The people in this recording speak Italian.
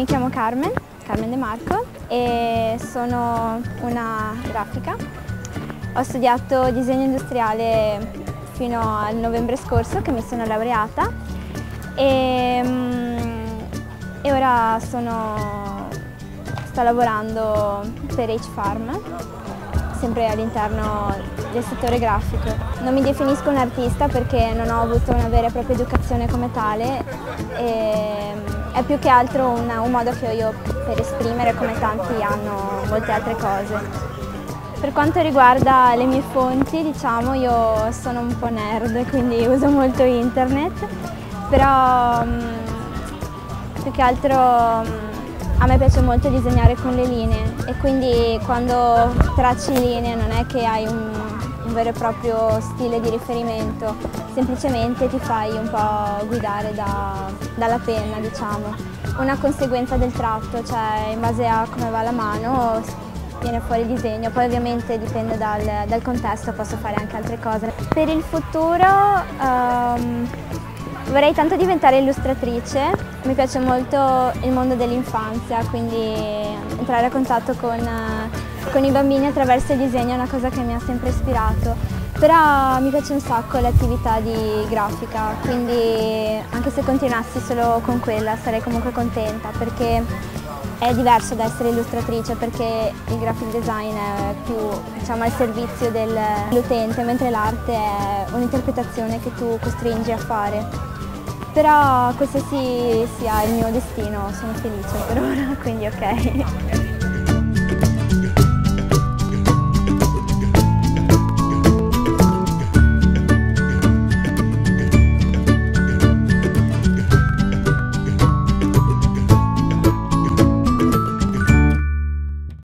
Mi chiamo Carmen De Marco e sono una grafica. Ho studiato disegno industriale fino al novembre scorso, che mi sono laureata, e ora sto lavorando per H-Farm, sempre all'interno del settore grafico. Non mi definisco un artista perché non ho avuto una vera e propria educazione come tale, è più che altro un modo che ho io per esprimere, come tanti hanno molte altre cose. Per quanto riguarda le mie fonti, diciamo, io sono un po' nerd, quindi uso molto internet, però più che altro a me piace molto disegnare con le linee e quindi quando tracci linee non è che hai un vero e proprio stile di riferimento, semplicemente ti fai un po' guidare dalla penna, diciamo. Una conseguenza del tratto, cioè in base a come va la mano viene fuori il disegno, poi ovviamente dipende dal contesto, posso fare anche altre cose. Per il futuro vorrei tanto diventare illustratrice, mi piace molto il mondo dell'infanzia, quindi entrare a contatto con i bambini attraverso il disegno è una cosa che mi ha sempre ispirato, però mi piace un sacco l'attività di grafica, quindi anche se continuassi solo con quella sarei comunque contenta, perché è diverso da essere illustratrice, perché il graphic design è più, diciamo, al servizio dell'utente, mentre l'arte è un'interpretazione che tu costringi a fare. Però qualsiasi sia il mio destino sono felice per ora, quindi ok.